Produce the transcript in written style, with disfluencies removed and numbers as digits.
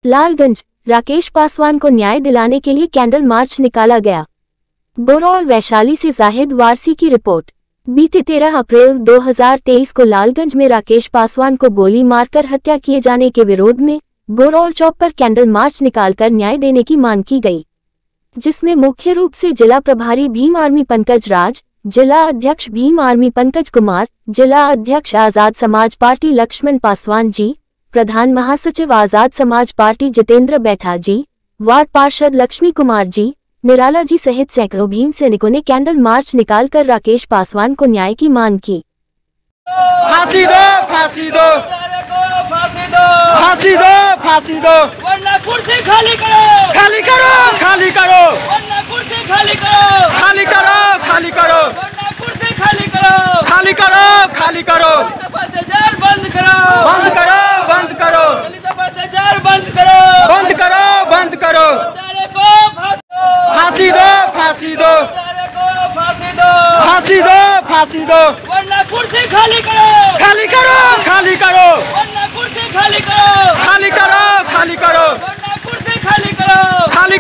लालगंज, राकेश पासवान को न्याय दिलाने के लिए कैंडल मार्च निकाला गया। बोरौल वैशाली से जाहिद वारसी की रिपोर्ट। बीते 13 अप्रैल 2023 को लालगंज में राकेश पासवान को गोली मारकर हत्या किए जाने के विरोध में बोरौल चौक पर कैंडल मार्च निकालकर न्याय देने की मांग की गई, जिसमें मुख्य रूप से जिला प्रभारी भीम आर्मी पंकज राज, जिला अध्यक्ष भीम आर्मी पंकज कुमार, जिला अध्यक्ष आजाद समाज पार्टी लक्ष्मण पासवान जी, प्रधान महासचिव आजाद समाज पार्टी जितेंद्र बैठा जी, वार्ड पार्षद लक्ष्मी कुमार जी, निराला जी सहित सैकड़ों भीम सैनिकों ने कैंडल मार्च निकालकर राकेश पासवान को न्याय की मांग की। फांसी दो, फांसी दो, फांसी दो, फांसी दो, फांसी दो, वरना कुर्सी खाली करो, खाली करो, खाली करो, वरना कुर्सी खाली करो, खाली करो, खाली करो, वरना कुर्सी खाली करो, खाली करो, खाली करो, अत्याचार बंद करो, बंद करो, बंद करो, अत्याचार बंद करो, बंद करो, बंद करो, फांसी दो, फांसी दो, फांसी दो, फांसी दो, फांसी दो, वरना कुर्सी खाली करो, खाली करो, खाली करो, वरना कुर्सी खाली करो, खाली करो, खाली करो, वरना कुर्सी खाली करो, खाली